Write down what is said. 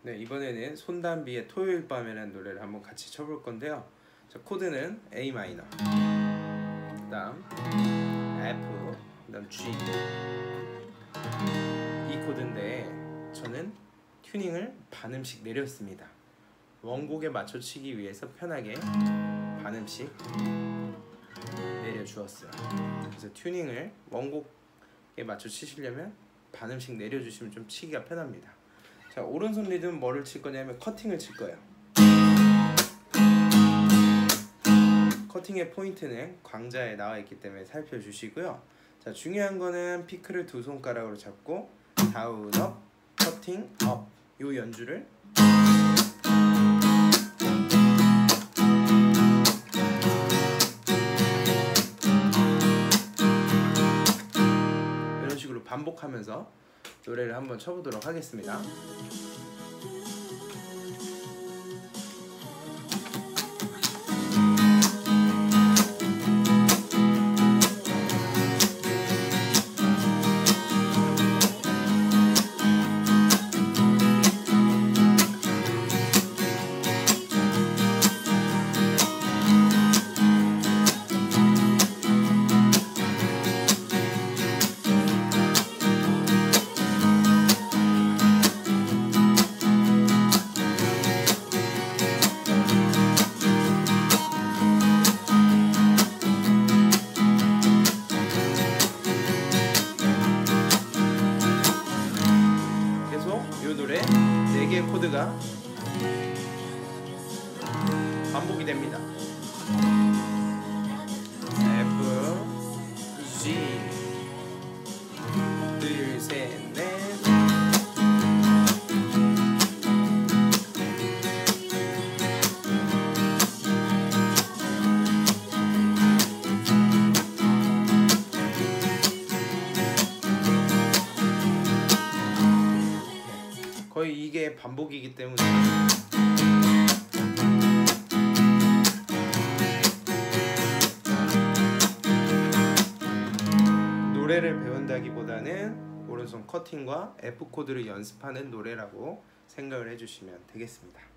네, 이번에는 손담비의 토요일 밤이라는 노래를 한번 같이 쳐볼 건데요. 자, 코드는 A 마이너, 그다음 F, 그다음 G. 이 코드인데 저는 튜닝을 반음씩 내렸습니다. 원곡에 맞춰 치기 위해서 편하게 반음씩 내려주었어요. 그래서 튜닝을 원곡에 맞춰 치시려면 반음씩 내려주시면 좀 치기가 편합니다. 자, 오른손 리듬은 뭐를 칠 거냐면 커팅을 칠 거예요. 커팅의 포인트는 광자에 나와 있기 때문에 살펴주시고요. 자, 중요한 거는 피크를 두 손가락으로 잡고 다운 업, 커팅 업, 요 연주를 이런 식으로 반복하면서 노래를 한번 쳐보도록 하겠습니다. 이 노래 4개의 코드가 반복이 됩니다. F, G, 둘, 셋, 넷. 거의 이게 반복이기 때문에 노래를 배운다기보다는 오른손 커팅과 F 코드를 연습하는 노래라고 생각을 해주시면 되겠습니다.